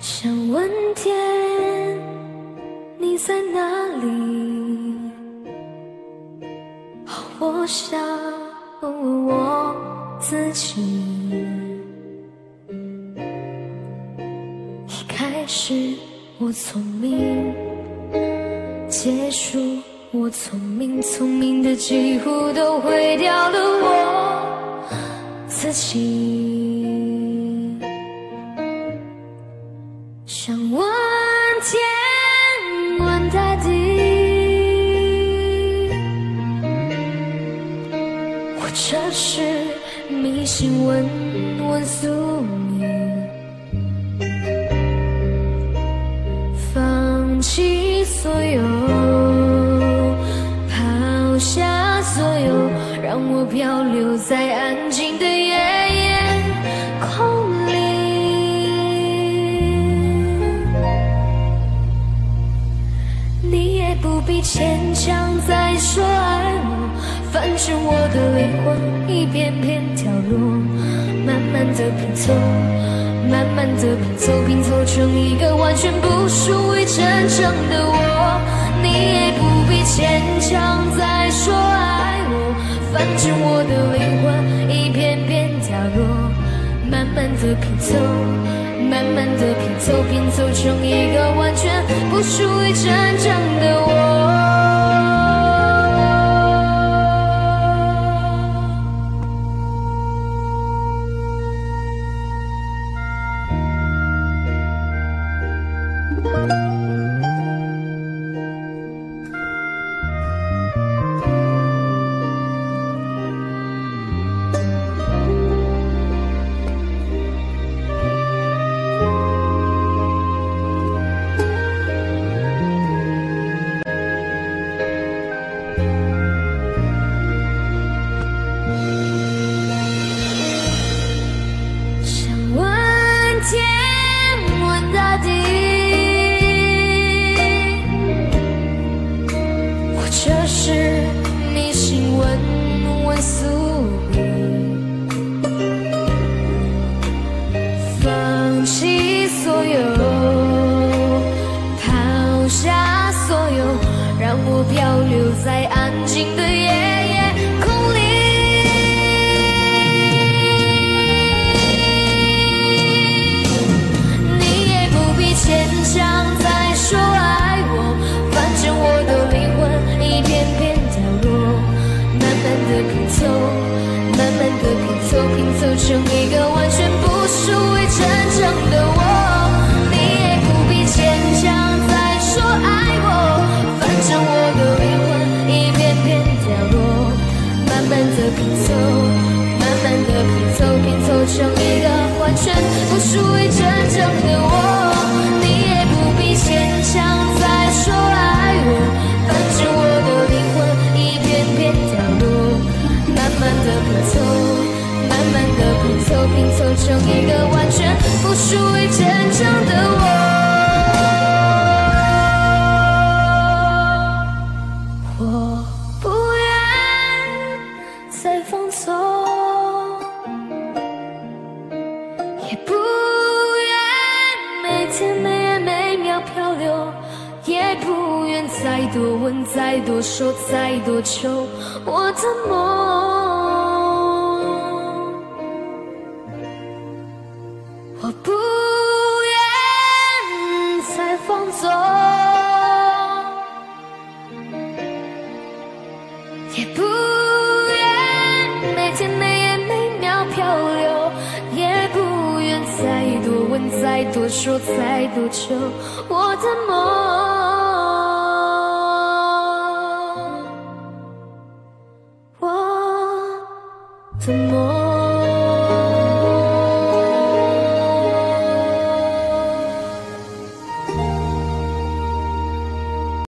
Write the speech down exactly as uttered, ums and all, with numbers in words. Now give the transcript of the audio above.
想问天，你在哪里？我想问我自己。一开始我聪明，结束我聪明，聪明的几乎都毁掉了我自己。想问天，问大地，或者是迷信问问宿命，放弃所有，抛下所有，让我漂流在安静的夜夜空里。你也不必牵强再说爱我，反正我的灵魂一片片掉落，慢慢的拼凑，慢慢的拼凑，拼凑成一个完全不属于真正的我。你也不必牵强再说爱我，反正我的灵魂一片片掉落，慢慢的拼凑，慢慢的拼凑，拼凑成一个完全不属于真正的我。 怎么